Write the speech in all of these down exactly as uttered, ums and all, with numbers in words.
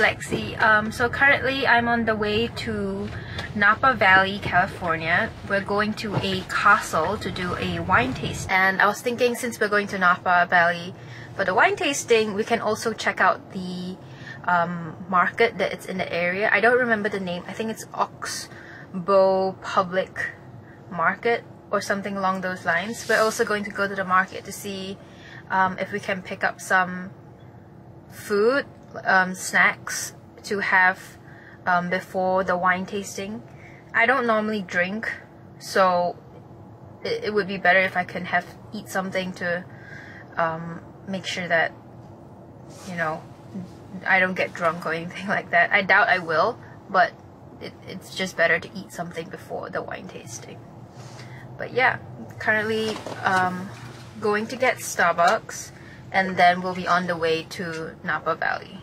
Lexi. Um, so currently I'm on the way to Napa Valley, California. We're going to a castle to do a wine taste. And I was thinking, since we're going to Napa Valley for the wine tasting, we can also check out the um, market that it's in the area. I don't remember the name. I think it's Oxbow Public Market or something along those lines. We're also going to go to the market to see um, if we can pick up some food, um, snacks to have um, before the wine tasting. I don't normally drink, so it, it would be better if I can have eat something to um, make sure that, you know, I don't get drunk or anything like that. I doubt I will, but it, it's just better to eat something before the wine tasting. But yeah, currently um, going to get Starbucks, and then we'll be on the way to Napa Valley.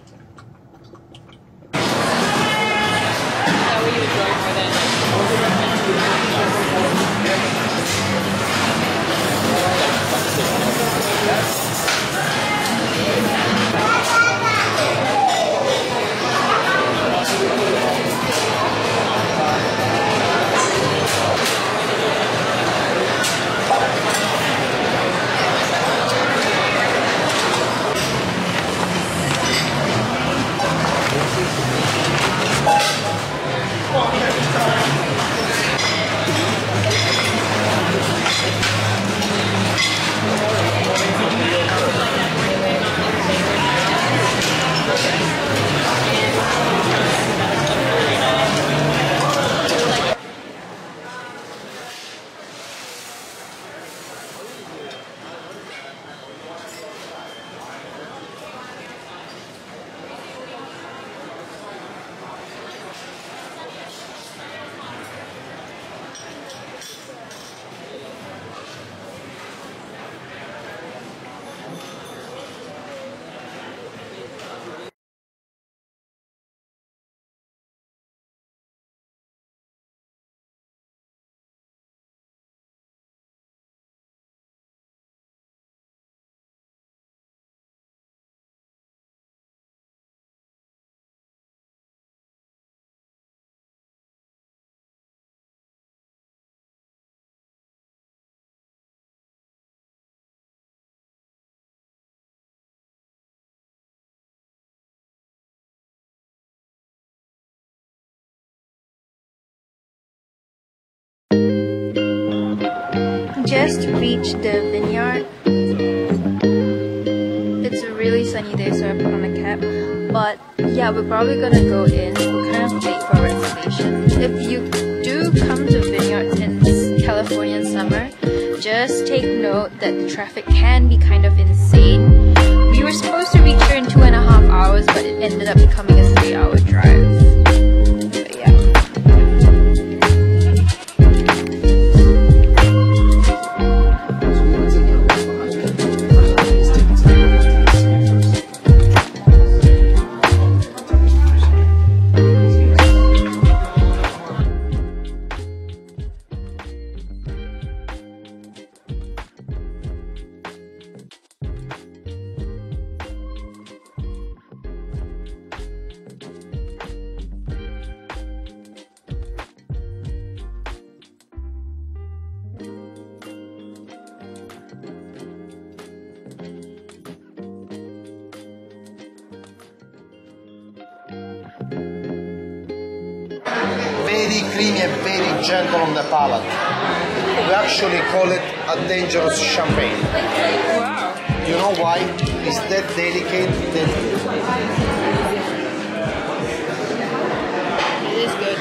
Just reached the vineyard. It's a really sunny day, so I put on a cap. But yeah, we're probably gonna go in. We're kind of late for a reservation. If you do come to vineyards in California summer, just take note that the traffic can be kind of insane. We were supposed to reach here in two and a half hours, but it ended up becoming a three-hour drive. But yeah. Very creamy and very gentle on the palate. We actually call it a dangerous champagne. Wow. You know why? It's that delicate that It is good.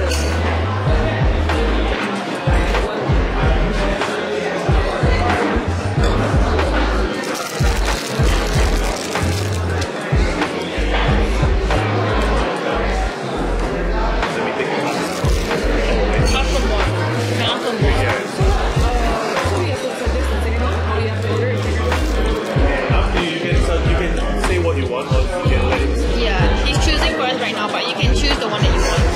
Yeah, he's choosing for us right now, but you can choose the one that you want.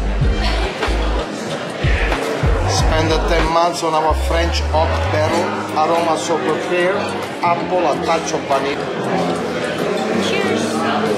spend ten months on our French oak barrel aroma super clear, apple, a touch of vanilla. Cheers!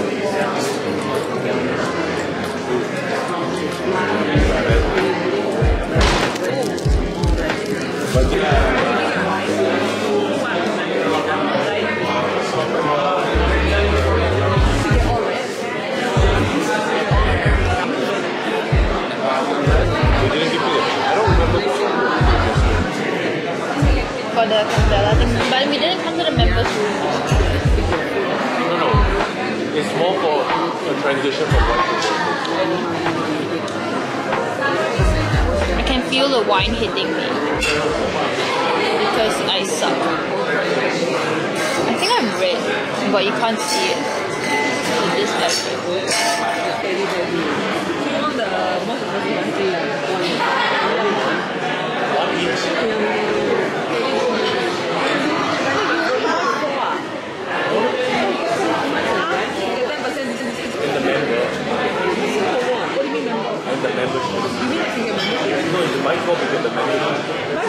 For the Castella thing, but we didn't come to the members room. No, no. It's more for a transition from one to the I can feel the wine hitting me because I suck. I think I'm red, but you can't see it in this episode. one each. In the membership. You mean like single membership? No, it's my fault because the membership.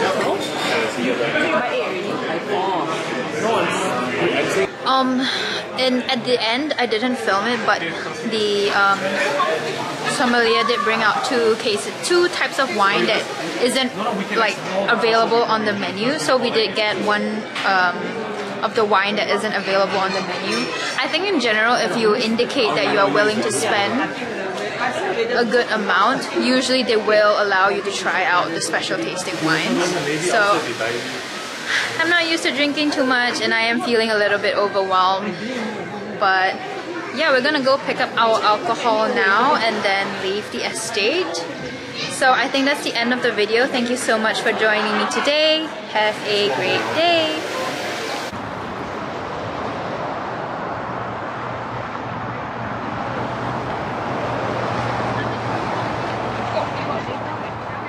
No, I'm saying. Um, and at the end, I didn't film it, but the um, sommelier did bring out two cases, two types of wine that isn't like available on the menu. So we did get one um, of the wine that isn't available on the menu. I think in general, if you indicate that you are willing to spend a good amount, usually they will allow you to try out the special tasting wines. So I'm not used to drinking too much and I am feeling a little bit overwhelmed, but yeah, we're gonna go pick up our alcohol now and then leave the estate. So I think that's the end of the video. Thank you so much for joining me today. Have a great day.